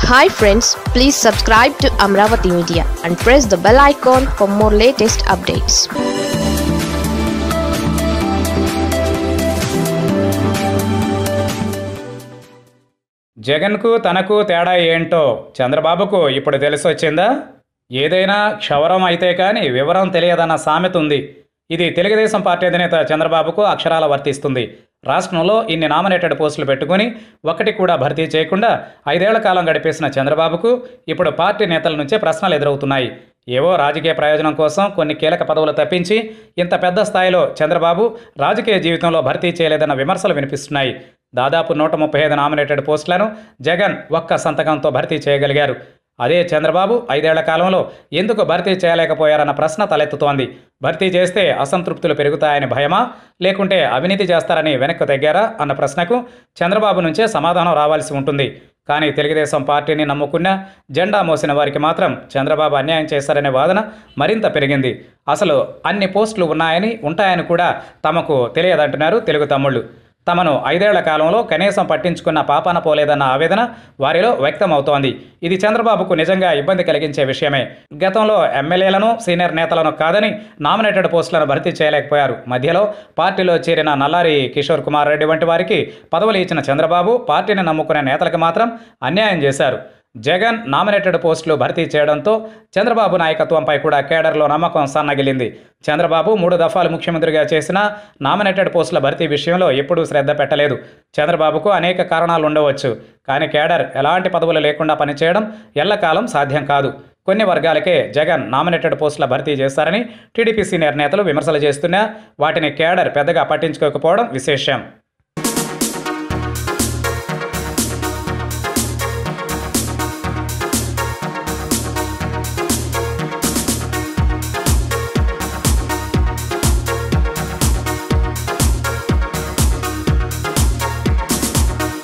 Hi friends, please subscribe to Amaravathi Media and press the bell icon for more latest updates. జగన్కు తనకు తేడా ఏంటో చంద్రబాబుకు ఇప్పుడు తెలిసొచ్చిందా? ఏదైనా క్షవరం అయితే కానీ వివరం తెలియదన్న సామెత ఉంది. ఇది తెలుగుదేశం పార్టీ అధినేత చంద్రబాబుకు అక్షరాల వర్తిస్తుంది. రాష్ట్రంలో ఇన్ని నామినేటెడ్ పోస్టులు పెట్టుకుని ఒకటి కూడా భర్తీ చేయకుండా 5 ఏళ్ల కాలం గడిపేసిన చంద్రబాబుకు ఇప్పుడు పార్టీ నేతల నుంచే ప్రశ్నలు ఎదురవుతున్నాయి. ఏవో రాజకీయ ప్రయోజనం కోసం కొన్ని కీలక పదవులు తప్పించి ఇంత పెద్ద స్థాయిలో చంద్రబాబు రాజకీయ జీవితంలో భర్తీ చేయలేదన్న విమర్శలు వినిపిస్తున్నాయి. దాదాపు 135 నామినేటెడ్ పోస్టులను జగన్ ఒక్క సంతకంతో భర్తీ చేయగలిగారు. అదే చంద్రబాబు 5 ఏళ్ల కాలంలో ఎందుకు భర్తీ చేయలేకపోయారన్న ప్రశ్న తలెత్తుతోంది. భర్తీ చేస్తే అసంతృప్తులు పెరుగుతాయని భయమా, లేకుంటే అవినీతి చేస్తారని వెనక్కు తగ్గారా అన్న ప్రశ్నకు చంద్రబాబు నుంచే సమాధానం రావాల్సి ఉంటుంది. కానీ తెలుగుదేశం పార్టీని నమ్ముకున్న జెండా మోసిన వారికి మాత్రం చంద్రబాబు అన్యాయం చేశారనే వాదన మరింత పెరిగింది. అసలు అన్ని పోస్టులు ఉన్నాయని ఉంటాయని కూడా తమకు తెలియదంటున్నారు తెలుగు తమ్ముళ్ళు. తమను 5 ఏళ్ల కాలంలో కనీసం పట్టించుకున్న పాపాన పోలేదన్న ఆవేదన వారిలో వ్యక్తమవుతోంది. ఇది చంద్రబాబుకు నిజంగా ఇబ్బంది కలిగించే విషయమే. గతంలో ఎమ్మెల్యేలను, సీనియర్ నేతలను కాదని నామినేటెడ్ పోస్టులను భర్తీ చేయలేకపోయారు. మధ్యలో పార్టీలో చేరిన నల్లారి కిషోర్ కుమార్ రెడ్డి వంటి వారికి పదవులు ఇచ్చిన చంద్రబాబు పార్టీని నమ్ముకునే నేతలకు మాత్రం అన్యాయం చేశారు. జగన్ నామినేటెడ్ పోస్టులు భర్తీ చేయడంతో చంద్రబాబు నాయకత్వంపై కూడా కేడర్లో నమ్మకం సన్నగిల్లింది. చంద్రబాబు 3 దఫాలు ముఖ్యమంత్రిగా చేసిన నామినేటెడ్ పోస్టుల భర్తీ విషయంలో ఎప్పుడూ శ్రద్ధ పెట్టలేదు. చంద్రబాబుకు అనేక కారణాలు ఉండవచ్చు. కానీ కేడర్ ఎలాంటి పదవులు లేకుండా పనిచేయడం ఎల్లకాలం సాధ్యం కాదు. కొన్ని వర్గాలకే జగన్ నామినేటెడ్ పోస్టుల భర్తీ చేశారని టీడీపీ సీనియర్ నేతలు విమర్శలు చేస్తున్నా వాటిని కేడర్ పెద్దగా పట్టించుకోకపోవడం విశేషం.